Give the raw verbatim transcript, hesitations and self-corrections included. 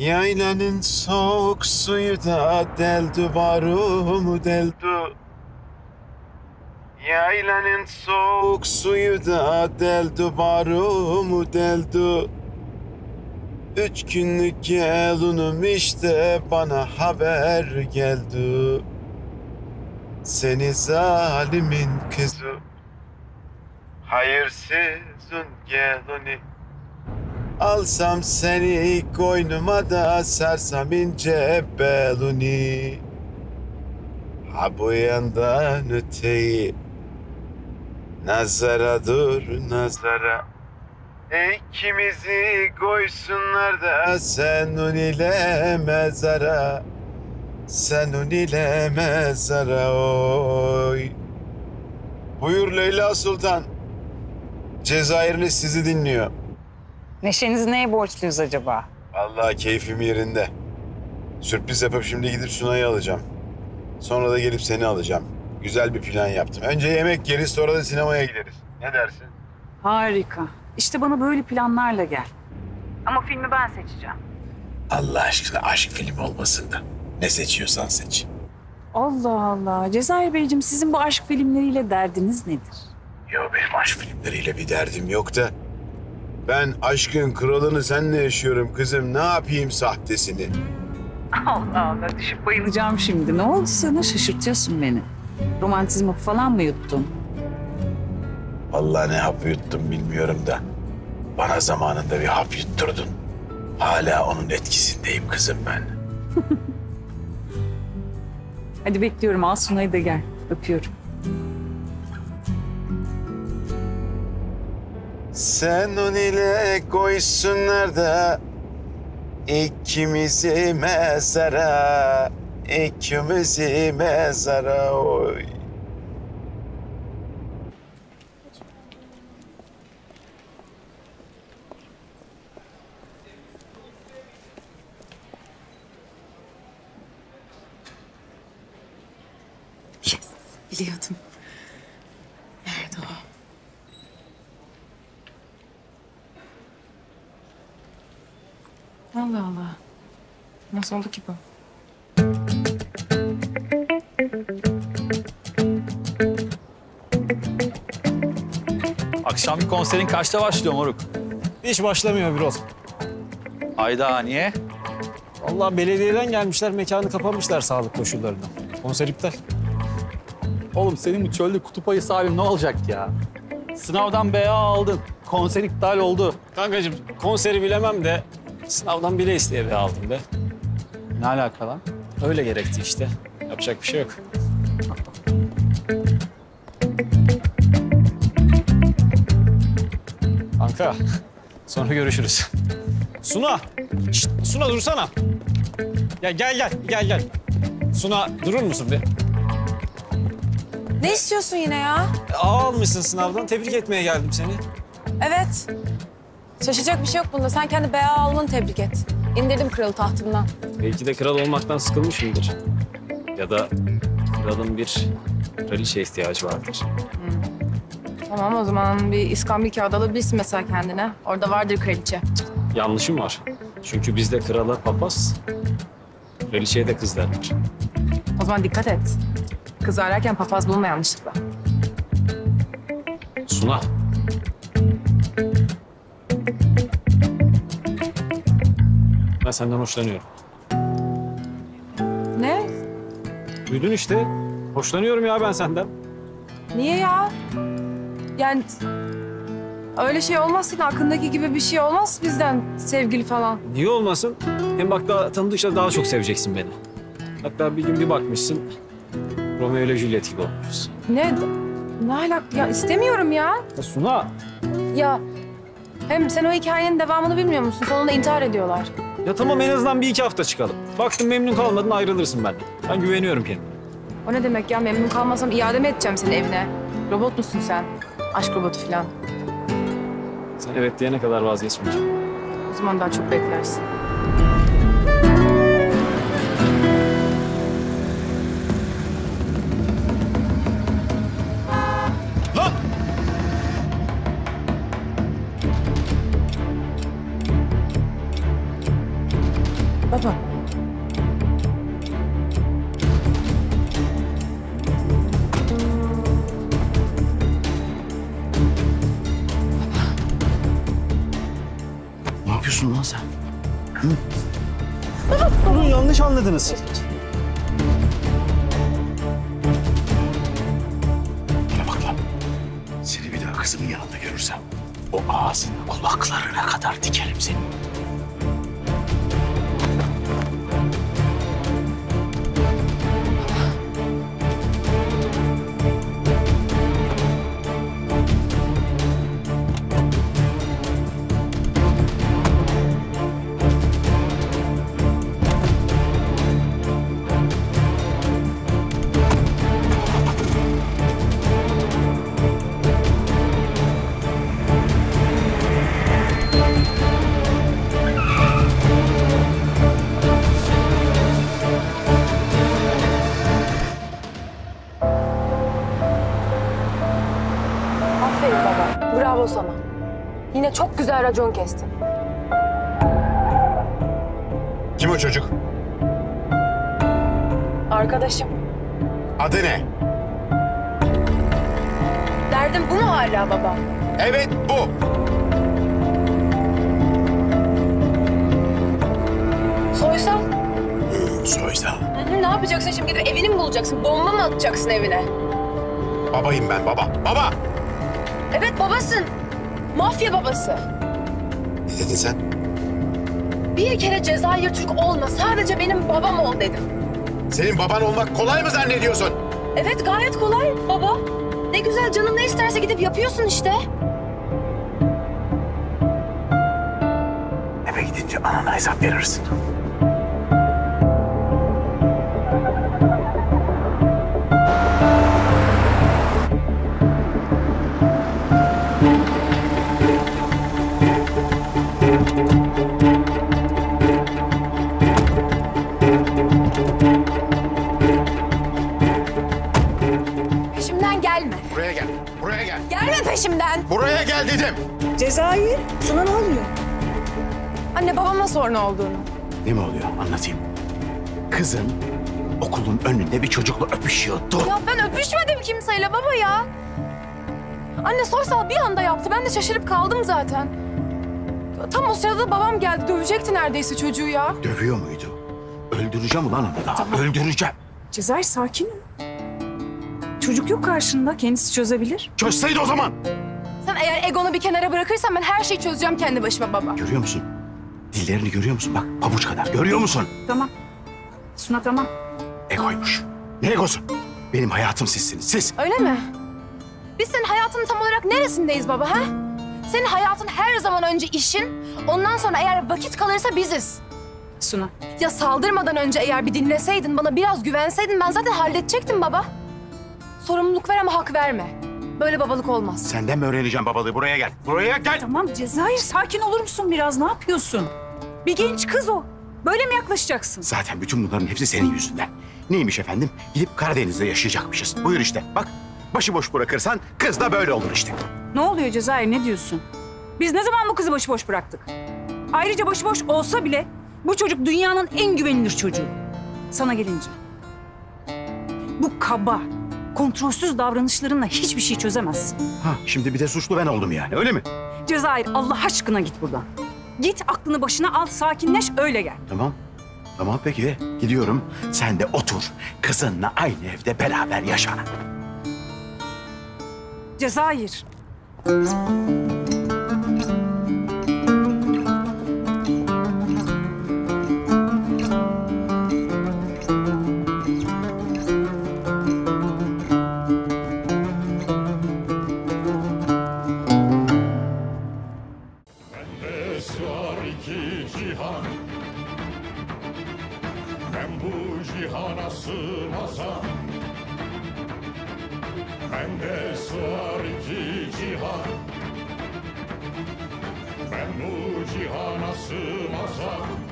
Yaylanın soğuk suyu da deldu varumu deldu. Yaylanın soğuk suyu da deldu varumu deldu. Üç günlük gelunum işte bana haber geldi. Seni zalimin kızı, hayırsızın geluni. Alsam seni koynuma da sarsam ince beluni. Ha bu yandan öteyi, nazara dur nazara. İkimizi koysunlar da sen un ile mezara. Sen un ile mezara oy. Buyur Leyla Sultan. Cezayirli sizi dinliyor. Neşenizi neye borçluyuz acaba? Vallahi keyfim yerinde. Sürpriz yapıp şimdi gidip Sunay'ı alacağım. Sonra da gelip seni alacağım. Güzel bir plan yaptım. Önce yemek yeriz, sonra da sinemaya gideriz. Ne dersin? Harika. İşte bana böyle planlarla gel. Ama filmi ben seçeceğim. Allah aşkına aşk filmi olmasın da. Ne seçiyorsan seç. Allah Allah. Cezayir Beyciğim, sizin bu aşk filmleriyle derdiniz nedir? Yo, benim aşk filmleriyle bir derdim yok da. Ben aşkın kralını seninle yaşıyorum kızım. Ne yapayım sahtesini? Allah Allah. Düşüp bayılacağım şimdi. Ne oldu sana? Şaşırtıyorsun beni. Romantizmi falan mı yuttun? Vallahi ne hap yuttum bilmiyorum da. Bana zamanında bir hap yutturdun. Hala onun etkisindeyim kızım ben. Hadi bekliyorum. Al Sunay'ı da gel. Öpüyorum. Sen on ile koysunlar da ikimizi mezara, ikimizi mezara oy. Yes, biliyordum. Nerede o? Allah Allah. Nasıl oldu ki bu? Akşamki konserin kaçta başlıyor moruk? Hiç başlamıyor Birol. Ayda niye? Vallahi belediyeden gelmişler, mekanı kapamışlar sağlık koşullarından. Konser iptal. Oğlum senin bu çölde kutup ayısı halin ne olacak ya? Sınavdan B A aldın, konser iptal oldu. Kankacığım konseri bilemem de sınavdan bile isteye bir aldım be. Ne alaka lan? Öyle gerekti işte. Yapacak bir şey yok. Kanka, sonra görüşürüz. Suna! Şişt, Suna dursana. Ya gel gel, gel gel. Suna durur musun bir? Ne istiyorsun yine ya? A almışsın sınavdan, tebrik etmeye geldim seni. Evet. Şaşacak bir şey yok bunda. Sen kendi B A almanı tebrik et. İndirdim kralı tahtımdan. Belki de kral olmaktan sıkılmışımdır. Ya da kralın bir kraliçe ihtiyacı vardır. Tamam, o zaman bir iskambil kağıdı alabilirsin mesela kendine. Orada vardır kraliçe. Yanlışım var. Çünkü bizde krala papaz, kraliçeye de kız derler. O zaman dikkat et. Kız ararken papaz bulma yanlışlıkla. Suna. Ben senden hoşlanıyorum. Ne? Duydun işte. Hoşlanıyorum ya ben senden. Niye ya? Yani öyle şey olmaz, senin aklındaki gibi bir şey olmaz bizden sevgili falan. Niye olmasın? Hem bak daha tanıdıkça daha çok seveceksin beni. Hatta bir gün bir bakmışsın, Romeo ile Juliet gibi olmuşuz. Ne? Ne alak? Ya istemiyorum ya. Ya Suna. Ya hem sen o hikayenin devamını bilmiyor musun? Sonunda intihar ediyorlar. Ya tamam en azından bir iki hafta çıkalım. Baktın memnun kalmadın ayrılırsın benden. Ben güveniyorum kendime. O ne demek ya? Memnun kalmasam iade mi edeceğim senin evine? Robot musun sen? Aşk robotu falan. Sen evet diyene kadar vazgeçmeyeceğim. O zaman daha çok beklersin. Lan! diyorsun lan sen? Durun, yanlış anladınız. Bana bak lan. Seni bir daha kızımın yanında görürsem o ağzını kulaklarına kadar dikerim seni. Aferin baba. Bravo sana. Yine çok güzel racon kestin. Kim o çocuk? Arkadaşım. Adı ne? Derdin bu mu hala baba? Evet bu. Soysal. Soysal. Hı hı, ne yapacaksın şimdi? Gidip evini mi bulacaksın? Bomba mı atacaksın evine? Babayım ben baba. Baba! Evet babasın. Mafya babası. Ne dedin sen? Bir kere Cezayir Türk olma. Sadece benim babam ol dedim. Senin baban olmak kolay mı zannediyorsun? Evet gayet kolay baba. Ne güzel canın ne isterse gidip yapıyorsun işte. Eve gidince anana hesap verirsin. Peşimden gelme. Buraya gel. Buraya gel. Gelme peşimden. Buraya gel dedim. Cezayir, Suna ne oluyor? Anne babama sor ne olduğunu. Ne mi oluyor? Anlatayım. Kızın okulun önünde bir çocukla öpüşüyordu. Ya ben öpüşmedim kimseyle baba ya. Anne Soysal bir anda yaptı. Ben de şaşırıp kaldım zaten. Tam o sırada babam geldi. Dövecekti neredeyse çocuğu ya. Dövüyor muydu? Öldüreceğim ulan onu daha. Öldüreceğim. Cezayir sakin ol. Çocuk yok karşında, kendisi çözebilir. Çözseydi o zaman. Sen eğer egonu bir kenara bırakırsan ben her şeyi çözeceğim kendi başıma baba. Görüyor musun? Dillerini görüyor musun? Bak pabuç kadar. Görüyor musun? Tamam. Suna tamam. Egoymuş. Ne egosu? Benim hayatım sizsiniz. Siz. Öyle mi? Biz senin hayatının tam olarak neresindeyiz baba ha? Senin hayatın her zaman önce işin, ondan sonra eğer vakit kalırsa biziz. Suna. Ya saldırmadan önce eğer bir dinleseydin, bana biraz güvenseydin ben zaten halledecektim baba. Sorumluluk ver ama hak verme. Böyle babalık olmaz. Senden mi öğreneceğim babalığı? Buraya gel. Buraya gel. Tamam Cezayir, sakin olur musun biraz? Ne yapıyorsun? Bir genç kız o. Böyle mi yaklaşacaksın? Zaten bütün bunların hepsi senin yüzünden. Neymiş efendim? Gidip Karadeniz'de yaşayacakmışız. Buyur işte. Bak başıboş bırakırsan kız da böyle olur işte. Ne oluyor Cezayir, ne diyorsun? Biz ne zaman bu kızı başıboş bıraktık? Ayrıca başıboş olsa bile bu çocuk dünyanın en güvenilir çocuğu. Sana gelince. Bu kaba, kontrolsüz davranışlarınla hiçbir şey çözemezsin. Ha şimdi bir de suçlu ben oldum yani öyle mi? Cezayir, Allah aşkına git buradan. Git aklını başına al, sakinleş, öyle gel. Tamam. Tamam peki gidiyorum. Sen de otur. Kızınla aynı evde beraber yaşa. Cezayir. Sığar iki cihan, ben bu cihana sığmazam. Bende sığar iki cihan, ben bu cihana sığmazam.